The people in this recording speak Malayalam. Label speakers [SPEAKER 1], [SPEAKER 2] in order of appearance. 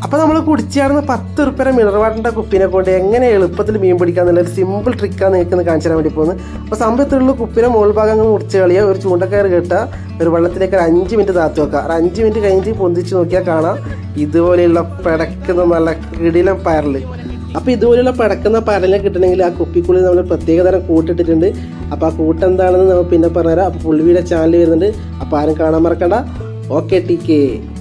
[SPEAKER 1] അപ്പോൾ നമ്മൾ കുടിച്ചാടുന്ന 10 ഉറുപ്പിക മിനറൽ വാട്ടറിൻ്റെ കുപ്പിനെ കൊണ്ട് എങ്ങനെ എളുപ്പത്തിൽ മീൻ പിടിക്കാന്നുള്ള ഒരു സിമ്പിൾ ട്രിക്കാണ് നിങ്ങൾക്ക് കാണിച്ചു തരാൻ വേണ്ടി പോകുന്നത്. അപ്പോൾ സംഭവത്തിലുള്ള കുപ്പിനെ മുകൾ ഭാഗങ്ങൾ മുറിച്ച് കളിയുക, ഒരു ചൂണ്ടക്കയർ കെട്ടുക, ഒരു വെള്ളത്തിലേക്ക് 5 മിനിറ്റ് താത്തി വെക്കുക. 5 മിനിറ്റ് കഴിഞ്ഞിട്ട് പൊന്തിച്ച് നോക്കിയാൽ കാണാം ഇതുപോലെയുള്ള പിടക്കുന്ന നല്ല കിടിലൻ പരൽ. അപ്പോൾ ഇതുപോലെയുള്ള പിടക്കുന്ന പരലിനെ കിട്ടണമെങ്കിൽ ആ കുപ്പിക്കുള്ളിൽ നമ്മൾ പ്രത്യേക തരം കൂട്ടിട്ടിട്ടുണ്ട്. അപ്പോൾ ആ കൂട്ടെന്താണെന്ന് നമ്മൾ പിന്നെ പറഞ്ഞുതരാം. അപ്പോൾ പുള്ളിയുടെ ചാനൽ വരുന്നുണ്ട്, അപ്പോൾ ആരും കാണാൻ മറക്കണ്ട. ഓക്കെ, ടീക്കേ.